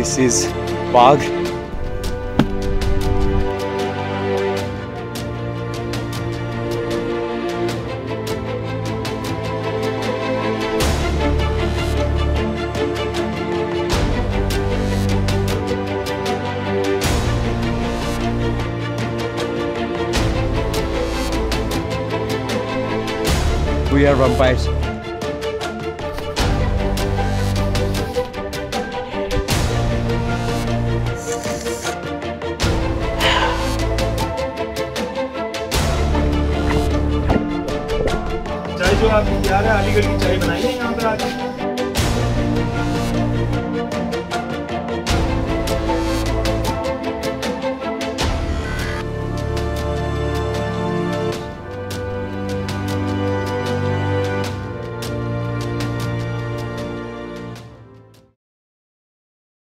This is bag. We are vampires. चाय जो आप यार अलीगढ़ की चाय बनाई है यहाँ पर आके?